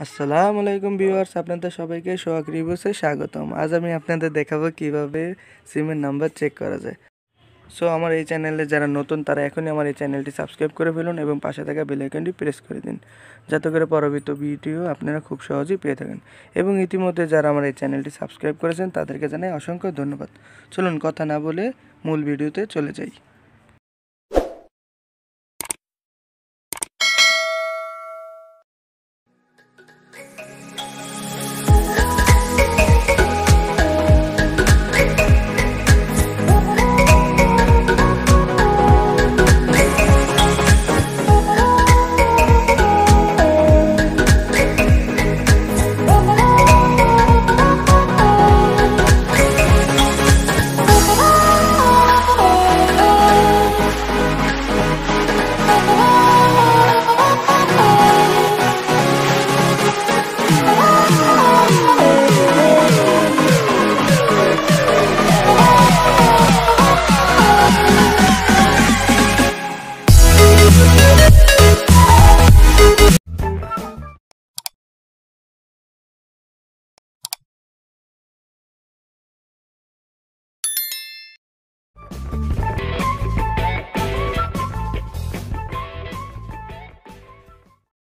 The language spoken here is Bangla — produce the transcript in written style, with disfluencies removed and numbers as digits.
আসসালামু আলাইকুম ভিউয়ার্স, আপনাদের সবাইকে সোহাগ রিভিউসে স্বাগতম। আজ আমি আপনাদের দেখাবো কিভাবে সিমের নাম্বার চেক করা যায়। সো আমার এই চ্যানেলে যারা নতুন তারা এখনই আমার এই চ্যানেলটি সাবস্ক্রাইব করে ফেলুন এবং পাশে থাকা বেল আইকনটি প্রেস করে দিন, যাতে করে পরবর্তী ভিডিও আপনারা খুব সহজেই পেয়ে থাকেন। এবং ইতিমধ্যে যারা আমার এই চ্যানেলটি সাবস্ক্রাইব করেছেন তাদেরকে জানাই অসংখ্য ধন্যবাদ। চলুন কথা না বলে মূল ভিডিওতে চলে যাই।